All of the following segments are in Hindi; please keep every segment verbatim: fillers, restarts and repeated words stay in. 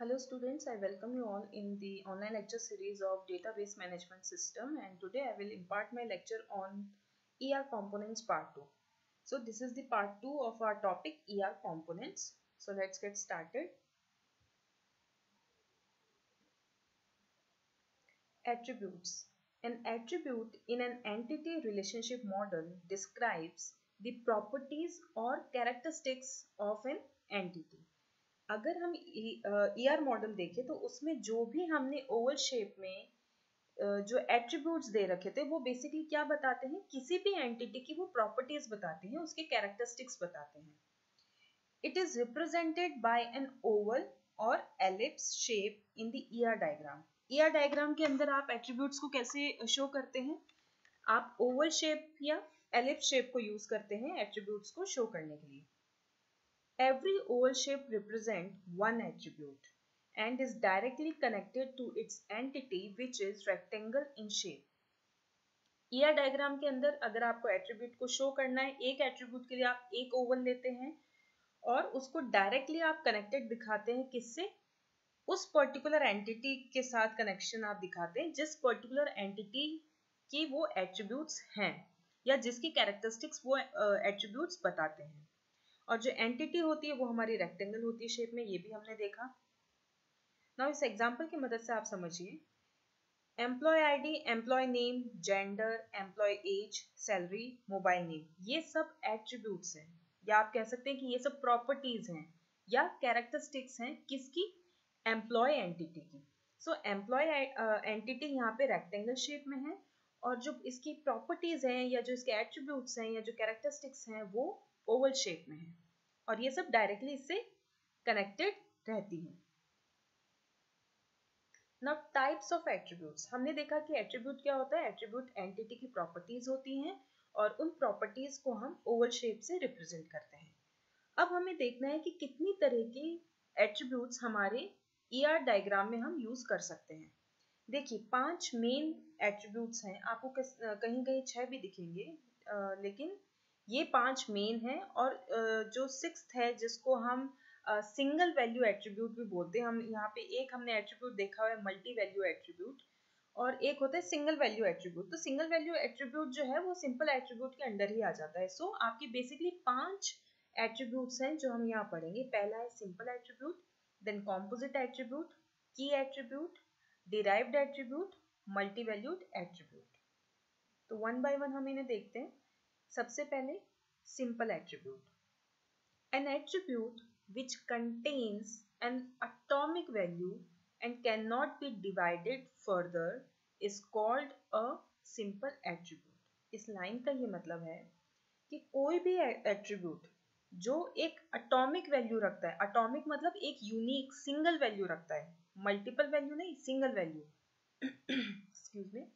Hello students, I welcome you all in the online lecture series of Database Management System, and today I will impart my lecture on E R Components Part two. So this is the Part two of our topic E R Components. So let's get started. Attributes. An attribute in an entity relationship model describes the properties or characteristics of an entity. अगर हम ई आर मॉडल देखें तो उसमें जो भी हमने ओवल शेप में जो एट्रीब्यूट्स दे रखे थे वो बेसिकली क्या बताते हैं, किसी भी एंटिटी की वो प्रॉपर्टीज बताते हैं, उसके कैरेक्टरिस्टिक्स बताते हैं. It is represented by an oval और ellipse shape in the E R diagram. E R diagram के अंदर आप एट्रीब्यूट्स को कैसे शो करते हैं? आप ओवल शेप या एलिप्स शेप को यूज करते हैं एट्रीब्यूट्स को शो करने के लिए. Every oval shape represents one attribute and is directly connected to its entity which is rectangle in shape. E R diagram के अंदर अगर आपको एट्रीब्यूट को शो करना है, एक एट्रीब्यूट के लिए आप एक ओवल लेते हैं और उसको डायरेक्टली आप कनेक्टेड दिखाते हैं. किससे? उस पर्टिकुलर एंटिटी के साथ कनेक्शन आप दिखाते हैं जिस पर्टिकुलर एंटिटी की वो एट्रीब्यूट्स हैं या जिसकी कैरेक्टरिस्टिक्स वो एट्रीब्यूट्स uh, बताते हैं. और जो एंटिटी होती है वो हमारी रेक्टेंगल होती है शेप में, ये भी हमने देखा. नाउ इस एग्जांपल की मदद से आप समझिए. Employ ID, employ name, gender, employ age, salary, mobile name, ये सब एट्रीब्यूट्स हैं या आप कह सकते हैं कि ये सब प्रॉपर्टीज हैं या कैरेक्टरिस्टिक्स हैं किसकी? एम्प्लॉय एंटिटी की. सो एम्प्लॉय एंटिटी यहाँ पे रेक्टेंगल शेप में है और जो इसकी प्रॉपर्टीज हैं या जो इसके एट्रीब्यूट्स हैं या जो कैरेक्टरिस्टिक्स हैं वो ओवल शेप में है और ये सब डायरेक्टली इससे कनेक्टेड रहती हैं. Now types of attributes. हमने देखा कि एट्रीब्यूट क्या होता है? एट्रीब्यूट एंटिटी की प्रॉपर्टीज होती हैं और उन प्रॉपर्टीज को हम ओवल शेप से रिप्रेजेंट करते हैं. अब हमें देखना है कि कितनी तरह की एट्रीब्यूट्स हमारे ई आर डायग्राम में हम यूज कर सकते हैं. देखिए, पांच मेन एट्रीब्यूट्स हैं. आपको कहीं कहीं छह भी दिखेंगे, आ, लेकिन ये पांच मेन है और जो सिक्स्थ है जिसको हम सिंगल वैल्यू एट्रीब्यूट भी बोलते हैं. हम यहाँ पे एक हमने एट्रीब्यूट देखा हुआ है मल्टी वैल्यू एट्रीब्यूट और एक होता है सिंगल वैल्यू एट्रीब्यूट. तो सिंगल वैल्यू एट्रीब्यूट जो है वो सिंपल एट्रीब्यूट के अंडर ही आ जाता है. सो so, आपकी बेसिकली पांच एट्रीब्यूट्स हैं जो हम यहाँ पढ़ेंगे. पहला है simple attribute, then composite attribute, key attribute, derived attribute, multi valued attribute. तो वन बाय वन हम इन्हें देखते हैं. सबसे पहले simple attribute. An attribute which contains an atomic value and cannot be divided further is called a simple attribute. इस लाइन का ये मतलब है कि कोई भी एट्रीब्यूट जो एक एटॉमिक वैल्यू रखता है, एटॉमिक मतलब एक यूनिक सिंगल वैल्यू रखता है, मल्टीपल वैल्यू नहीं, single value, excuse me,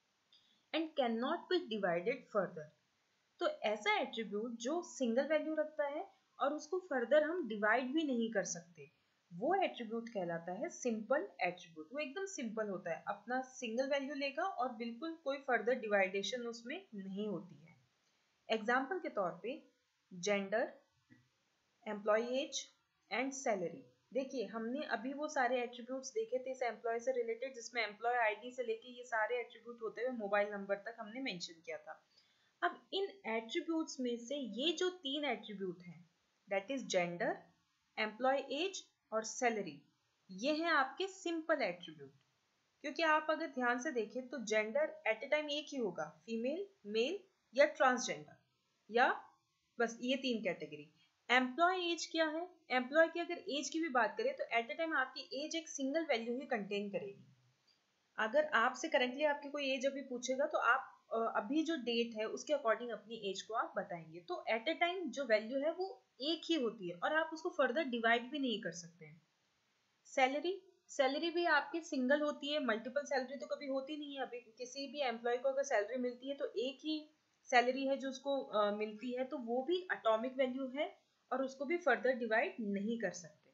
and can not be divided further. तो ऐसा एट्रीब्यूट जो सिंगल वैल्यू रखता है और उसको फर्दर हम डिवाइड भी नहीं कर सकते, वो एट्रीब्यूट कहलाता है सिंपल एट्रीब्यूट. वो एकदम सिंपल होता है, अपना सिंगल वैल्यू लेगा और बिल्कुल कोई फर्दर डिवाइडेशन उसमें नहीं होती है. एग्जाम्पल के तौर पे gender, employ age and salary. देखिए, हमने अभी वो सारे एट्रीब्यूट्स देखे थे इस एम्प्लॉय से रिलेटेड जिसमें एम्प्लॉय आईडी से लेके ये सारे एट्रीब्यूट होते हुए मोबाइल नंबर तक हमने मेंशन किया था. अब इन एट्रीब्यूट्स में से ये जो तीन एट्रीब्यूट हैं, that is gender, employ age और सैलरी, ये हैं आपके सिंपल एट्रीब्यूट. क्योंकि आप अगर ध्यान से देखें तो जेंडर एट ए टाइम एक ही होगा, फीमेल, मेल या ट्रांसजेंडर, या बस ये तीन कैटेगरी. एम्प्लॉय एज क्या है? एम्प्लॉय की अगर एज की भी बात करें तो एट ए टाइम आपकी एज एक सिंगल वैल्यू ही कंटेन करेगी. अगर आपसे करेंटली आपकी कोई एज अभी पूछेगा तो आप अभी जो डेट है उसके अकॉर्डिंग अपनी एज को आप बताएंगे. तो एट ए टाइम जो वैल्यू है वो एक ही होती है और आप उसको फर्दर डिवाइड भी नहीं कर सकते हैं. सैलरी, सैलरी भी आपकी सिंगल होती है, मल्टीपल सैलरी तो कभी होती नहीं है. अभी किसी भी एम्प्लॉय को अगर सैलरी मिलती है तो एक ही सैलरी है जो उसको uh, मिलती है, तो वो भी एटॉमिक वैल्यू है और उसको भी फर्दर डिवाइड नहीं कर सकते.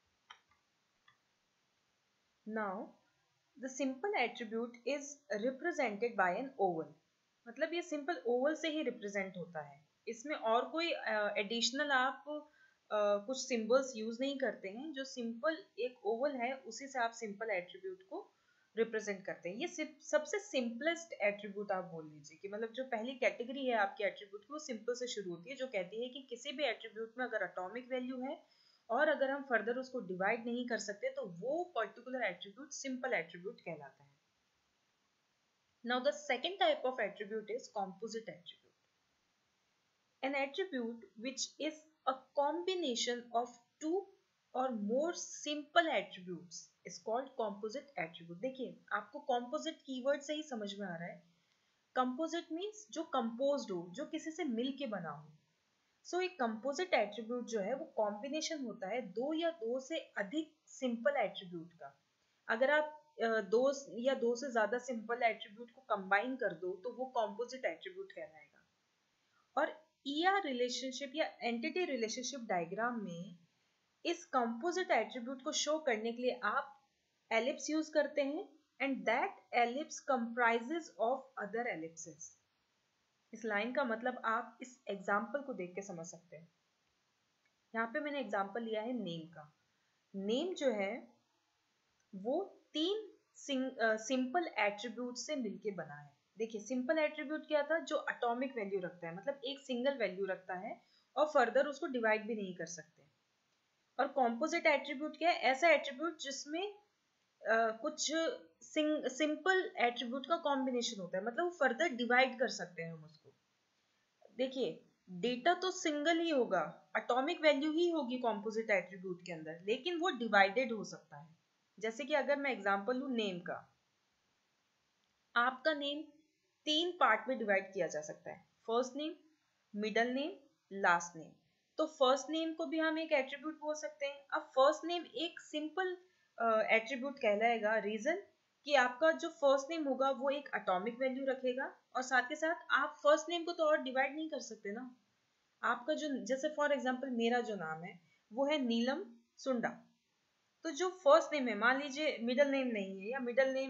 Now the simple attribute is represented by an oval. मतलब ये सिंपल ओवल से ही रिप्रेजेंट होता है, इसमें और कोई एडिशनल uh, आप uh, कुछ सिंबल्स यूज नहीं करते हैं, जो सिंपल एक ओवल है उसी से आप सिंपल एट्रीब्यूट को रिप्रेजेंट करते हैं। ये सबसे सिंपलेस्ट एट्रीब्यूट आप बोल लीजिए कि मतलब जो पहली कैटेगरी है आपके एट्रीब्यूट की वो सिंपल से शुरू होती है, जो कहती है कि किसी भी एट्रीब्यूट में अगर एटॉमिक वैल्यू है और अगर हम फर्दर उसको डिवाइड नहीं कर सकते तो वो पर्टिकुलर एट्रीब्यूट सिंपल एट्रीब्यूट कहलाता है। Now the second type of attribute is composite attribute. An attribute which is a combination of two or more simple attributes is called composite attribute. देखिए आपको composite कीवर्ड से ही समझ में आ रहा है। Composite means जो composed हो, जो किसी से मिल के बना हो। सो so, एक composite attribute जो है वो combination होता है दो या दो से अधिक simple attribute का। अगर आप दो या दो से ज्यादा सिंपल एट्रीब्यूट को कंबाइन कर दो तो वो कॉम्पोजिट एट्रीब्यूट कहलाएगा। और ईआर रिलेशनशिप या एंटिटी रिलेशनशिप डायग्राम में इस कॉम्पोजिट एट्रीब्यूट को शो करने के लिए आप एलिप्स यूज करते हैं and that ellipse comprises of other ellipses. इस लाइन का मतलब आप इस एग्जाम्पल को देख के समझ सकते हैं। यहाँ पे मैंने एग्जाम्पल लिया है नेम का। नेम जो है वो तीन सिंपल एट्रीब्यूट से मिलके बना है। देखिए सिंपल एट्रीब्यूट क्या था, जो एटॉमिक वैल्यू रखता है, मतलब एक सिंगल वैल्यू रखता है और फर्दर उसको डिवाइड भी नहीं कर सकते। और कॉम्पोजिट एट्रीब्यूट क्या है, ऐसा एट्रीब्यूट जिसमें uh, कुछ सिंपल एट्रीब्यूट का कॉम्बिनेशन होता है, मतलब वो फर्दर डिवाइड कर सकते हैं हम उसको। देखिए डेटा तो सिंगल ही होगा, एटॉमिक वैल्यू ही होगी कॉम्पोजिट एट्रीब्यूट के अंदर, लेकिन वो डिवाइडेड हो सकता है। जैसे कि अगर मैं एग्जांपल लूं नेम का, आपका नेम तीन पार्ट में डिवाइड किया जा सकता है, first name, middle name, last name. तो फर्स्ट नेम को भी हम एक एट्रीब्यूट बोल सकते हैं। अब फर्स्ट नेम एक सिंपल एट्रीब्यूट कहलाएगा, रीजन कि आपका जो फर्स्ट नेम होगा वो एक एटॉमिक वैल्यू रखेगा और साथ के साथ आप फर्स्ट नेम को तो और डिवाइड नहीं कर सकते ना। आपका जो, जैसे फॉर एग्जांपल मेरा जो नाम है वो है नीलम सुंडा, तो जो फर्स्ट नेम है, मान लीजिए मिडिल नेम नहीं है, या मिडिल नेम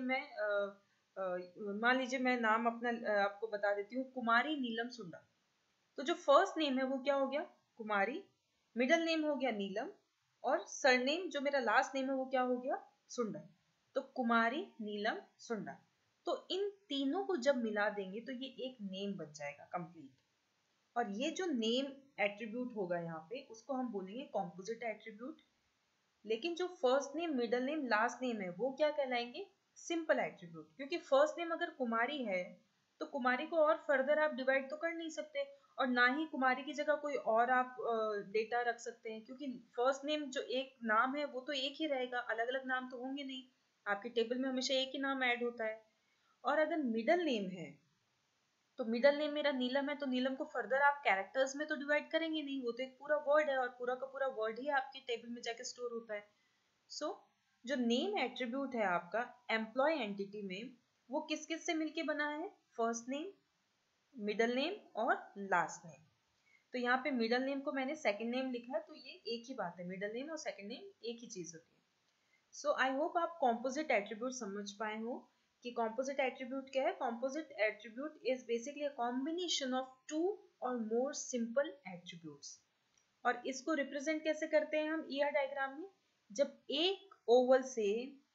में मान लीजिए मैं नाम अपना आ, आपको बता देती हूँ, कुमारी नीलम सुंडा। तो जो फर्स्ट नेम है वो क्या हो गया, कुमारी, मिडिल नेम हो गया नीलम, और सरनेम जो मेरा लास्ट नेम है वो क्या हो गया, सुंडा। तो कुमारी नीलम सुंडा, तो इन तीनों को जब मिला देंगे तो ये एक नेम बन जाएगा कंप्लीट। और ये जो नेम एट्रीब्यूट होगा यहाँ पे उसको हम बोलेंगे कॉम्पोजिट एट्रीब्यूट। लेकिन जो first name, middle name, last name है वो क्या कहलाएंगे, सिंपल एट्रीब्यूट। क्योंकि फर्स्ट नेम अगर कुमारी है तो कुमारी को और फर्दर आप डिवाइड तो कर नहीं सकते, और ना ही कुमारी की जगह कोई और आप डेटा रख सकते हैं, क्योंकि फर्स्ट नेम जो एक नाम है वो तो एक ही रहेगा, अलग अलग नाम तो होंगे नहीं, आपके टेबल में हमेशा एक ही नाम ऐड होता है। और अगर मिडिल नेम है तो मिडिल नेम मेरा नीलम है, तो नीलम को फर्दर आप कैरेक्टर्स में तो डिवाइड करेंगे नहीं, वो तो एक पूरा वर्ड है और पूरा का पूरा वर्ड ही आपके टेबल में जाके स्टोर होता है। सो so, जो नेम एट्रीब्यूट है आपका एम्प्लॉय एंटिटी में, वो किस किस से मिलके बना है, फर्स्ट नेम, मिडिल नेम और लास्ट नेम। तो यहाँ पे मिडिल नेम को मैंने सेकंड नेम लिखा है, तो ये एक ही बात है, मिडिल नेम और सेकंड नेम एक ही चीज होती है। सो आई होप आप कॉम्पोजिट एट्रीब्यूट समझ पाए हो कि कॉम्पोजिट एट्रीब्यूट क्या है। Composite attribute is basically a combination of two or more simple attributes. और इसको रिप्रेजेंट कैसे करते हैं हम ईआर डायग्राम में, जब एक ओवल से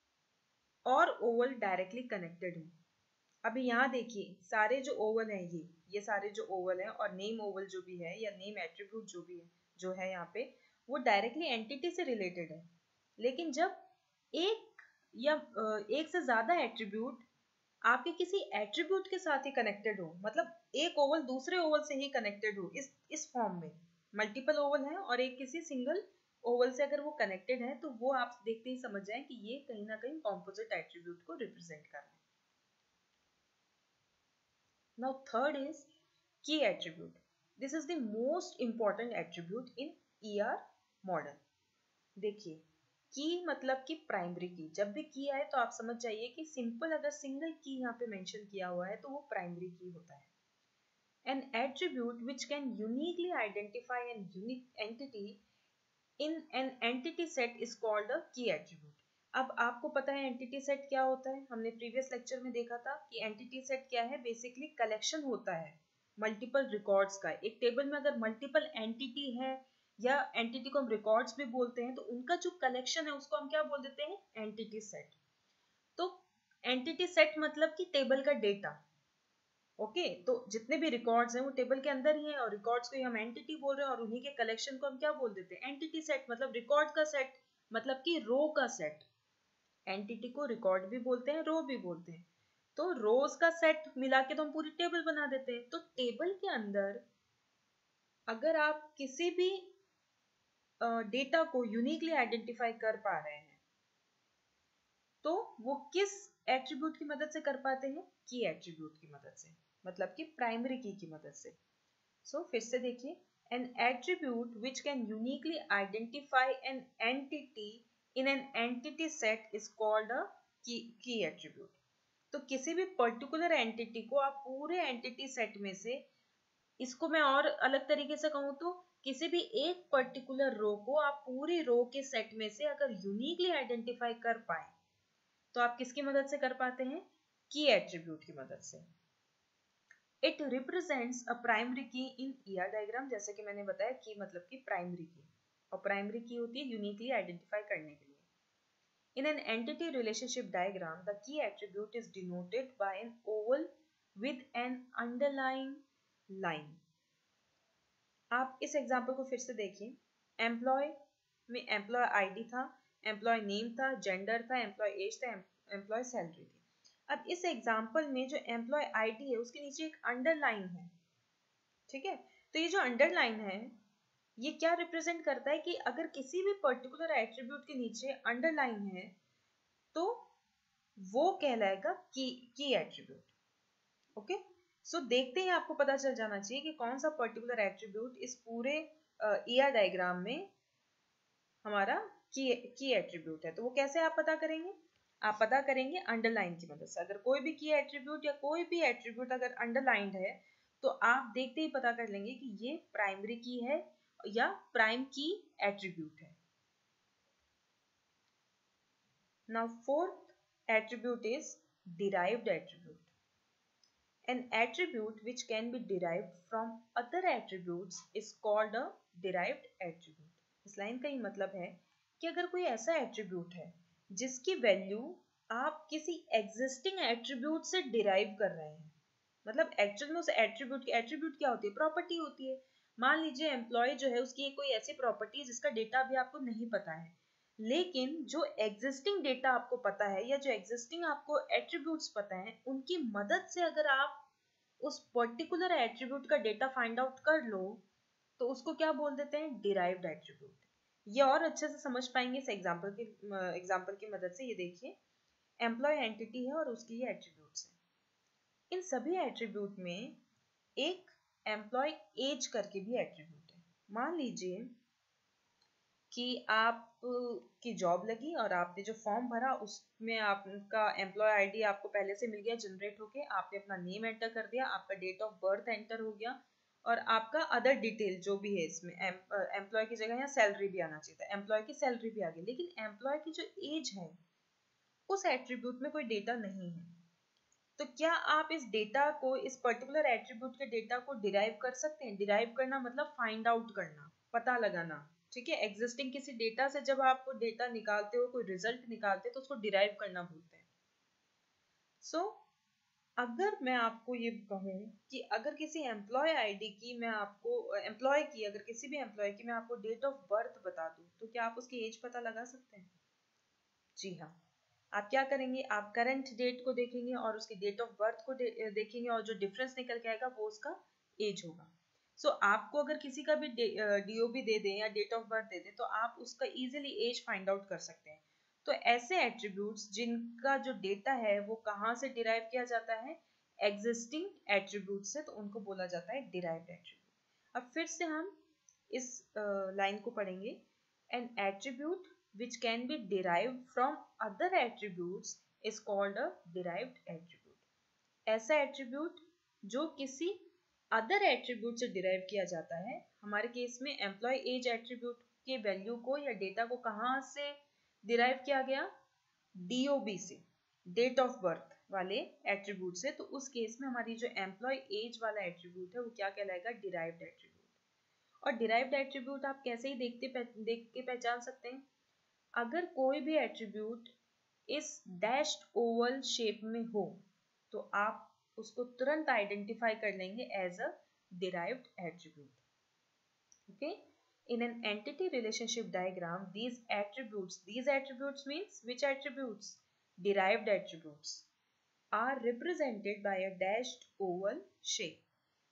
और ओवल डायरेक्टली कनेक्टेड हो। अभी यहाँ देखिए सारे जो ओवल हैं, ये ये सारे जो ओवल हैं और नेम ओवल जो भी है या नेम एट्रीब्यूट जो भी है जो है यहाँ पे, वो डायरेक्टली एंटिटी से रिलेटेड है। लेकिन जब एक या एक से ज्यादा एट्रीब्यूट आपके किसी एट्रीब्यूट के साथ ही कनेक्टेड हो, मतलब एक ओवल दूसरे ओवल से ही कनेक्टेड हो, इस इस फॉर्म में मल्टीपल ओवल है और एक किसी सिंगल ओवल से अगर वो कनेक्टेड है, तो वो आप देखते ही समझ जाएं कि ये कहीं ना कहीं कॉम्पोजिट एट्रीब्यूट को रिप्रेजेंट कर रहा है। Now third is key attribute. This is the most important attribute in E R model. देखिए की मतलब कि प्राइमरी की, जब भी की आए तो आप समझ जाइए कि सिंपल अगर सिंगल की यहाँ पे मेंशन किया हुआ है तो वो प्राइमरी की होता है। An attribute which can uniquely identify an unique entity in an entity set is called a key attribute. अब आपको पता है एंटिटी सेट क्या होता है, हमने प्रीवियस लेक्चर में देखा था कि एंटिटी सेट क्या है, बेसिकली कलेक्शन होता है मल्टीपल रिकॉर्ड्स का। एक टेबल में अगर मल्टीपल एंटिटी है या एंटिटी को हम रिकॉर्ड्स भी बोलते हैं, तो उनका जो कलेक्शन है उसको हम क्या बोल देते हैं, एंटिटी सेट। तो एंटिटी सेट मतलब कि टेबल का डेटा। ओके okay, तो जितने भी रिकॉर्ड्स हैं वो टेबल के अंदर ही हैं और रिकॉर्ड्स को ही हम एंटिटी बोल रहे हैं और उन्हीं के कलेक्शन को हम क्या बोल देते हैं, एंटिटी सेट। मतलब रिकॉर्ड का सेट मतलब कि रो का सेट। एंटिटी को रिकॉर्ड भी बोलते हैं, रो भी बोलते हैं। तो रोज का सेट मिला के तो हम पूरी टेबल बना देते हैं। तो टेबल के अंदर अगर आप किसी भी डेटा को यूनिकली आइडेंटिफाई कर पा रहे हैं तो वो किस एट्रीब्यूट की मदद से कर पाते हैं, की एट्रीब्यूट की मदद से, मतलब कि प्राइमरी की की मदद से। सो so, फिर से देखिए, an attribute which can uniquely identify an entity in an entity set is called a key, key attribute। तो किसी भी पर्टिकुलर एंटिटी को आप पूरे एंटिटी सेट में से, इसको मैं और अलग तरीके से कहूँ तो किसी भी एक पर्टिकुलर रो को आप पूरी रो के सेट में से अगर यूनिकली आइडेंटिफाई कर पाए तो आप किसकी मदद से कर पाते हैं, की एट्रीब्यूट की मदद से। इट रिप्रेजेंट्स अ प्राइमरी की इन ईआर डायग्राम। जैसे कि मैंने बताया की मतलब कि प्राइमरी की, और प्राइमरी की होती है यूनिकली आइडेंटिफाई करने के लिए। In an entity relationship diagram, the key attribute is denoted by an oval with an underlying line। आप इस एग्जाम्पल को फिर से देखिए। एम्प्लॉय में एम्प्लॉय आईडी था, एम्प्लॉय नेम था, जेंडर था, एम्प्लॉय एज था, एम्प्लॉय सैलरी थी। अब इस एग्जाम्पल में जो एम्प्लॉय आईडी है उसके नीचे एक अंडरलाइन है, ठीक है। तो ये जो अंडरलाइन है ये क्या रिप्रेजेंट करता है कि अगर किसी भी पर्टिकुलर एट्रीब्यूट के नीचे अंडरलाइन है तो वो कहलाएगा की की एट्रीब्यूट। ओके, सो देखते ही आपको पता चल जाना चाहिए कि कौन सा पर्टिकुलर एट्रीब्यूट इस पूरे ईआर डायग्राम में हमारा की की एट्रीब्यूट है। तो वो कैसे आप पता करेंगे, आप पता करेंगे अंडरलाइन की मदद से। अगर कोई भी की एट्रीब्यूट या कोई भी एट्रीब्यूट अगर अंडरलाइंड है तो आप देखते ही पता कर लेंगे कि ये प्राइमरी की है या प्राइम की एट्रीब्यूट है। Now fourth attribute is derived attribute. An attribute which can be derived from other attributes is called a derived attribute। इस लाइन का ही मतलब है कि अगर कोई ऐसा एट्रीब्यूट है जिसकी वैल्यू आप किसी एग्जिस्टिंग एट्रीब्यूट से डिराइव कर रहे हैं, मतलब एक्चुअल में उस एट्रीब्यूट की, एट्रीब्यूट क्या होती है, प्रॉपर्टी होती है। मान लीजिए एम्प्लॉय जो है उसकी कोई ऐसी प्रॉपर्टी है जिसका डेटा अभी आपको नहीं पता है, लेकिन जो एग्जिस्टिंग डेटा आपको पता है या जो एग्जिस्टिंग आपको एट्रीब्यूट्स पता है उनकी मदद से अगर आप उस पर्टिकुलर एट्रीब्यूट का डेटा फाइंड आउट कर लो तो उसको क्या बोल देते हैं, डिराइव्ड एट्रीब्यूट। ये और अच्छे से समझ पाएंगे इस एग्जांपल की एग्जांपल की मदद से। ये देखिए, एम्प्लॉय एंटिटी है और उसकी ये एट्रीब्यूट्स हैं। इन सभी एट्रीब्यूट में एक एम्प्लॉय एज करके भी एट्रीब्यूट है। मान लीजिए कि आप की जॉब लगी और आपने जो फॉर्म भरा उसमें आपका एम्प्लॉय आईडी आपको पहले से मिल गया जनरेट होके, आपने अपना नेम एंटर कर दिया, आपका डेट ऑफ बर्थ एंटर हो गया और आपका अदर डिटेल जो भी है इसमें एम्प्लॉय की जगह यहाँ सैलरी भी आना चाहिए था, एम्प्लॉय की सैलरी भी आ गई, लेकिन एम्प्लॉय की जो एज है उस एट्रीब्यूट में कोई डेटा नहीं है। तो क्या आप इस डेटा को, इस पर्टिकुलर एट्रीब्यूट के डेटा को डिराइव कर सकते हैं। डिराइव करना मतलब फाइंड आउट करना, पता लगाना, ठीक है। एग्जिस्टिंग किसी डेटा से जब आप डेटा निकालते हो, कोई रिजल्ट निकालते हो तो उसको डिराइव करना बोलते हैं। सो so, अगर मैं आपको ये कहूँ कि अगर किसी एम्प्लॉय आईडी की मैं आपको एम्प्लॉय की अगर किसी भी एम्प्लॉय की मैं आपको डेट ऑफ बर्थ बता दूं तो क्या आप उसकी एज पता लगा सकते हैं? जी हाँ। आप क्या करेंगे, आप करंट डेट को देखेंगे और उसकी डेट ऑफ बर्थ को दे, देखेंगे और जो डिफरेंस निकल के आएगा वो उसका एज होगा। सो so, आपको अगर किसी का भी डीओबी दे दें या डेट ऑफ बर्थ दे दें तो आप उसका इजीली एज फाइंड आउट कर सकते हैं। तो ऐसे एट्रीब्यूट्स जिनका जो डेटा है वो कहाँ से डिराइव किया जाता है, एग्जिस्टिंग एट्रीब्यूट से, तो उनको बोला जाता है डिराइव्ड एट्रीब्यूट। अब फिर से हम इस लाइन uh, को पढ़ेंगे। An attribute which can be derived from other attributes is called a derived attribute। ऐसा एट्रीब्यूट जो किसी अदर एट्रीब्यूट से डिराइव किया जाता है। हमारे केस में एम्प्लॉय एज एट्रीब्यूट के वैल्यू को या डेटा को कहाँ से डिराइव किया गया, डीओबी से, डेट ऑफ बर्थ वाले एट्रीब्यूट से। तो उस केस में हमारी जो एम्प्लॉय एज वाला एट्रीब्यूट है वो क्या कहलाएगा, डिराइव्ड एट्रीब्यूट। और डिराइव्ड एट्रीब्यूट आप कैसे ही देखते देख के पहचान सकते हैं, अगर कोई भी एट्रीब्यूट इस डैश्ड ओवल शेप में हो तो आप उसको तुरंत आइडेंटिफाई कर लेंगे as a derived attribute. Okay, in an entity relationship diagram, these attributes, these attributes means which attributes? Derived attributes are represented by a dashed oval shape.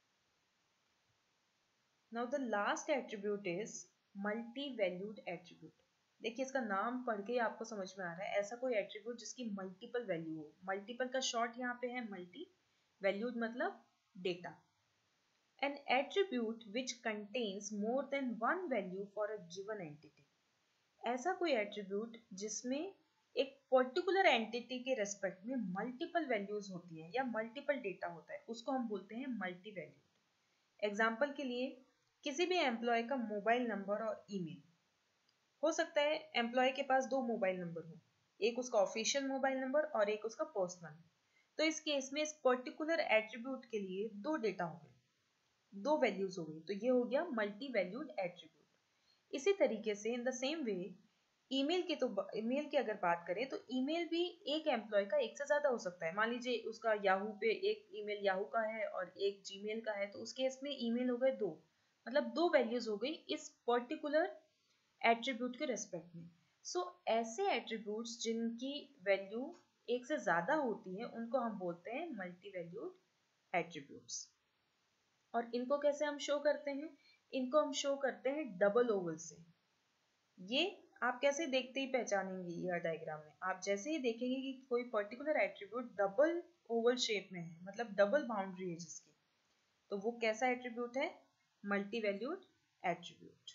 Now the last attribute is multi-valued attribute. देखिए इसका नाम पढ़ के आपको समझ में आ रहा है, ऐसा कोई एट्रीब्यूट जिसकी मल्टीपल वैल्यू हो. मल्टीपल का शॉर्ट यहाँ पे है मल्टी, वैल्यूड मतलब data. An attribute which contains more than one value for a given entity. ऐसा कोई एट्रीब्यूट जिसमें एक पर्टिकुलर एंटिटी के रेस्पेक्ट में मल्टीपल वैल्यूज होती हैं या मल्टीपल डेटा होता है, उसको हम बोलते हैं मल्टी वैल्यूड. एग्जाम्पल के लिए किसी भी एम्प्लॉय का मोबाइल नंबर और ईमेल हो सकता है. एम्प्लॉय के पास दो मोबाइल नंबर हो, एक उसका ऑफिशियल मोबाइल नंबर और एक उसका पर्सनल. तो इस केस में इस पर्टिकुलर एट्रीब्यूट के लिए दो डेटा हो गए, दो वैल्यूज हो गई, तो ये हो गया मल्टी वैल्यूड एट्रीब्यूट. इसी तरीके से in the same way email की तो ईमेल की अगर बात करें तो ईमेल भी एक एम्प्लॉय का एक से ज्यादा हो सकता है. मान लीजिए उसका याहू पे एक ईमेल याहू का है और एक जीमेल का है, तो उस केस में ईमेल हो गए दो, मतलब दो वैल्यूज हो गई इस पर्टिकुलर एट्रीब्यूट के रेस्पेक्ट में. सो so, ऐसे एट्रीब्यूट्स जिनकी वैल्यू एक से ज्यादा होती है उनको हम बोलते हैं मल्टी वैल्यूड एट्रीब्यूट्स. और इनको कैसे हम शो करते हैं? इनको हम शो करते हैं डबल ओवल से. ये आप कैसे देखते ही पहचानेंगे यह डायग्राम में, आप जैसे ही देखेंगे कि कोई particular attribute double oval shape में है, मतलब डबल बाउंड्री है जिसकी, तो वो कैसा एट्रीब्यूट है? Multi valued attribute.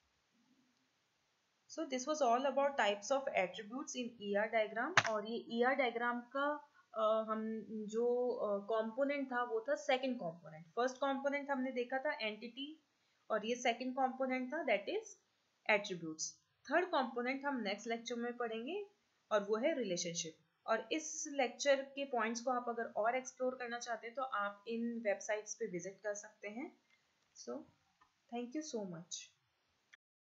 So this was all about types of attributes in ER diagram. और ये ईआर डायग्राम का Uh, हम जो कंपोनेंट uh, था वो था सेकंड कंपोनेंट. फर्स्ट कंपोनेंट हमने देखा था एंटिटी और ये सेकंड कंपोनेंट था that is attributes. Third component हम नेक्स्ट लेक्चर में पढ़ेंगे और वो है रिलेशनशिप. और इस लेक्चर के पॉइंट्स को आप अगर और एक्सप्लोर करना चाहते हैं तो आप इन वेबसाइट्स पे विजिट कर सकते हैं. So thank you so much.